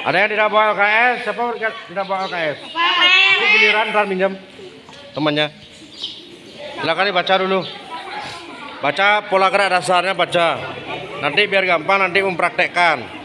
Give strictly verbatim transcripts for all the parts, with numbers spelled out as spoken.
Ada yang tidak bawa L K S? Siapa tidak bawa L K S? Ini giliran ntar minjem temannya. Silakan dibaca dulu. Baca pola gerak dasarnya, baca. Nanti biar gampang nanti mempraktekkan.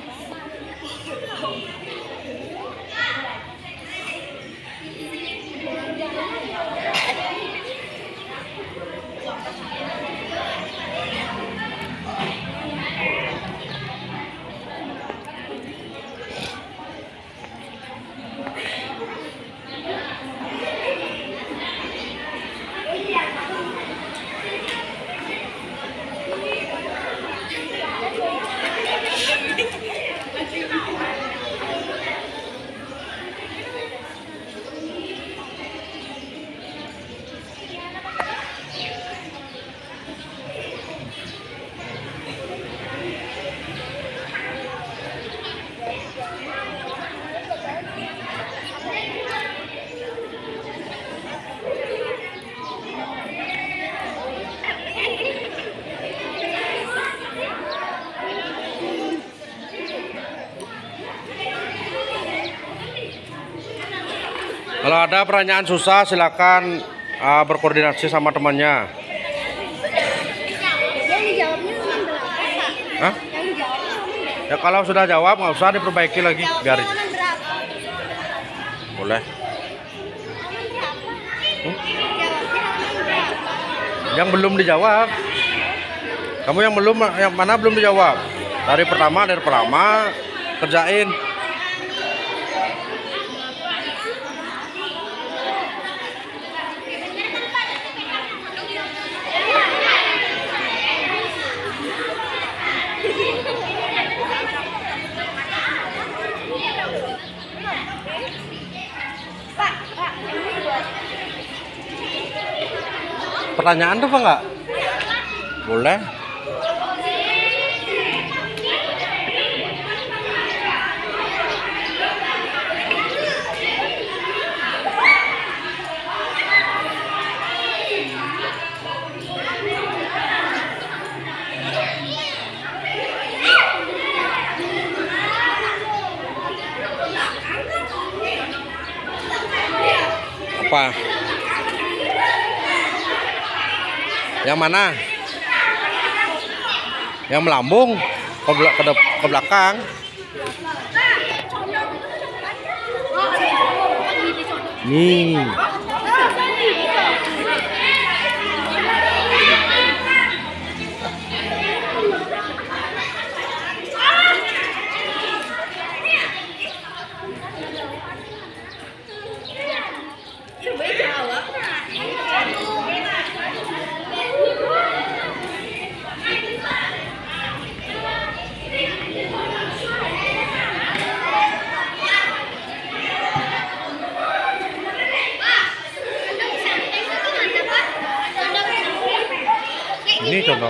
Kalau ada pertanyaan susah silakan uh, berkoordinasi sama temannya. Yang dijawabnya berapa? Hah? Yang dijawabnya Ya kalau sudah jawab nggak usah diperbaiki lagi, biarin. Boleh. Hmm? Yang belum dijawab. Kamu yang belum, yang mana belum dijawab? Dari pertama, dari pertama kerjain. Pertanyaan tuh apa enggak? Boleh. Apa? Yang mana? Yang melambung ke, ke, ke belakang. Nih. Ini contoh.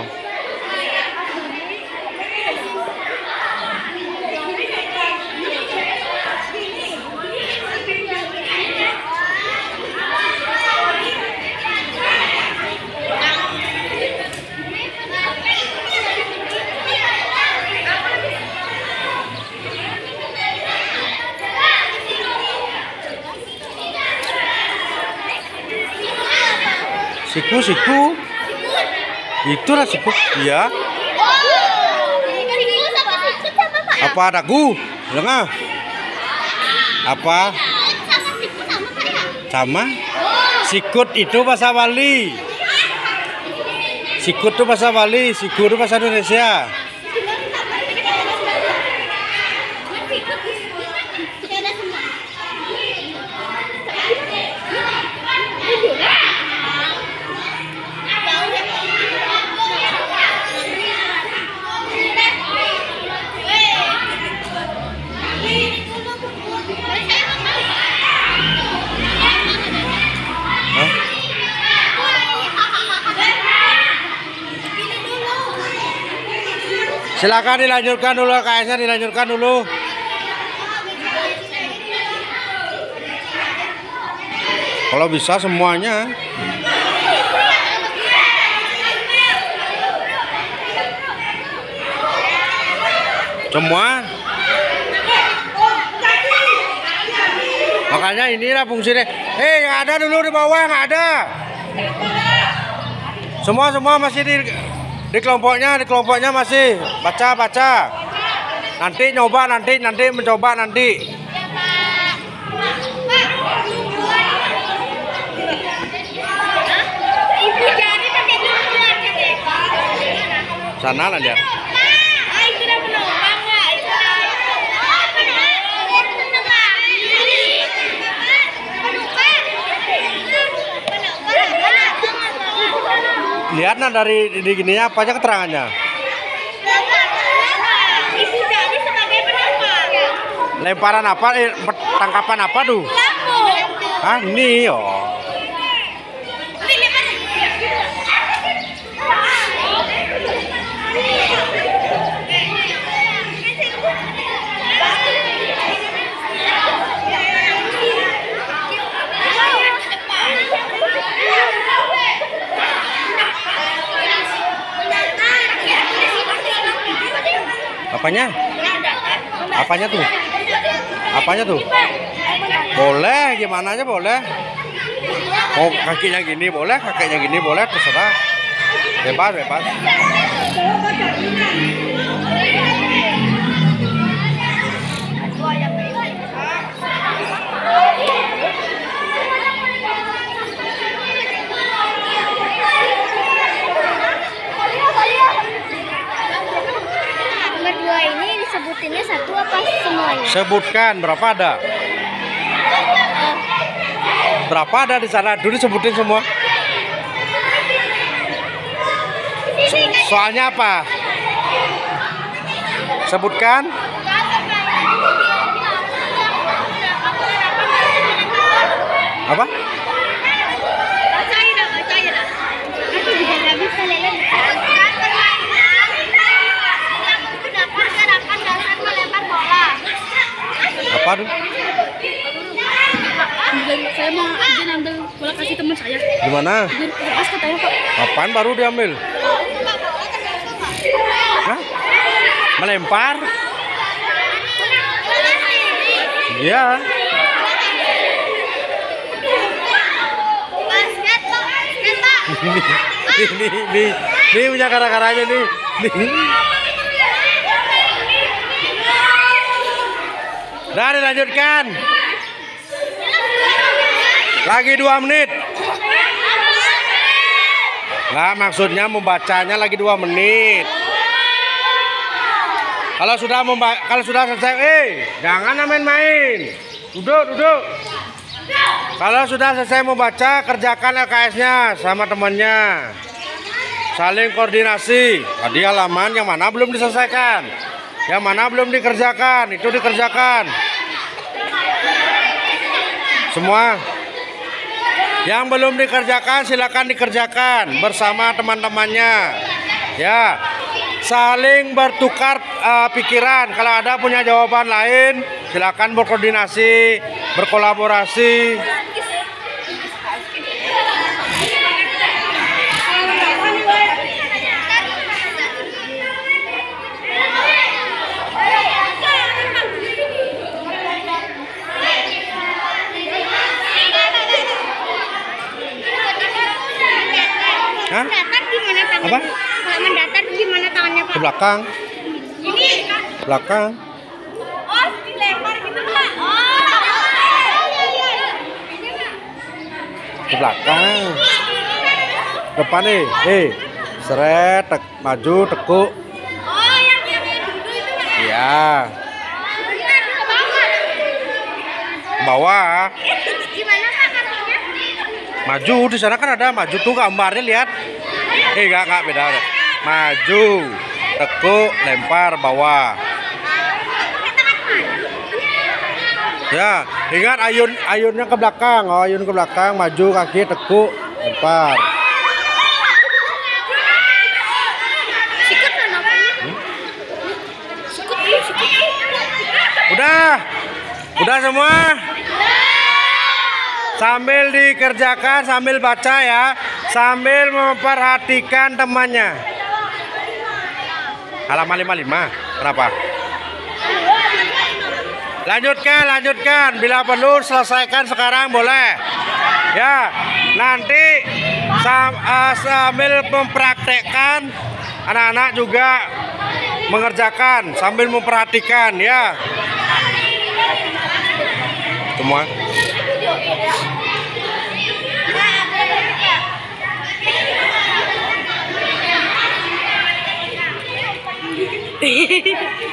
Siku, siku. Itulah siku. Iya. Apa dagu? Lengah. Apa? Sama? Sikut itu bahasa Bali. Sikut itu bahasa Bali, siku itu bahasa Indonesia. Silakan dilanjutkan dulu, K S-nya dilanjutkan dulu. Kalau bisa semuanya. Semua. Makanya inilah fungsinya. Hei, yang ada dulu di bawah, nggak ada. Semua semua masih di di kelompoknya, di kelompoknya masih baca baca. Nanti nyoba, nanti nanti mencoba nanti. Sana lah dia. Lihat nah dari di gininya apa aja keterangannya. Ibu jadi sebagai penumpang. Lemparan apa? Eh, tangkapan apa tuh? Lampu. Ah, ini oh. Apanya? Apanya tuh? Apanya tuh? Boleh, gimana aja boleh. Mau kakinya gini boleh, kakinya gini boleh, terserah. Bebas, bebas. Nomor dua ini disebutinnya satu apa semuanya? Sebutkan berapa ada? Berapa ada di sana? Dulu sebutin semua. Soalnya apa? Sebutkan. Apa? Bacain dah, bacain dah. Aku juga nggak bisa lele. Dapat gerakan dasar melempar bola. Apa tuh? Saya mau izin ambil bola kasih teman saya. Gimana? Izin lepas katanya Pak. Apaan baru diambil? Hah? Melempar? Iya. Basket Pak, basket Pak. Ini, ini, ini, ini punya kara-karanya nih. Nih. Udah dilanjutkan. Lagi dua menit. Nah, maksudnya membacanya lagi dua menit. Kalau sudah memba kalau sudah selesai, eh, jangan main-main. Duduk, duduk. Kalau sudah selesai membaca, kerjakan L K S-nya sama temannya. Saling koordinasi. Tadi halaman yang mana belum diselesaikan, yang mana belum dikerjakan, itu dikerjakan. Semua. Yang belum dikerjakan silakan dikerjakan bersama teman-temannya. Ya, saling bertukar uh, pikiran. Kalau ada punya jawaban lain, silakan berkoordinasi, berkolaborasi. Hah? Mendatar gimana tangannya? Apa? Kalau mendatar gimana tangannya Pak? Ke belakang, Ini. belakang. Oh, dilempar gitu Pak. Oh. Ke belakang. Depan nih, eh, seret, tek, maju, tekuk. Oh, yang yang dulu itu Pak. Iya, Kita ke bawah. bawah. Gimana Pak kakinya? Maju, di sana kan ada maju tuh gambarnya, lihat. Eh, enggak, enggak beda. Maju, tekuk, lempar, bawah. Ya, ingat ayun ayunnya ke belakang. Oh, ayun ke belakang, maju kaki, tekuk, lempar. Sikut kan apanya? Sikut, sikut. Udah, udah semua. Sambil dikerjakan, sambil baca ya, sambil memperhatikan temannya. Halaman lima puluh lima, berapa? Lanjutkan, lanjutkan. Bila perlu selesaikan sekarang boleh. Ya, nanti sam, uh, sambil mempraktekkan, anak-anak juga mengerjakan sambil memperhatikan ya. Semua. Hehehe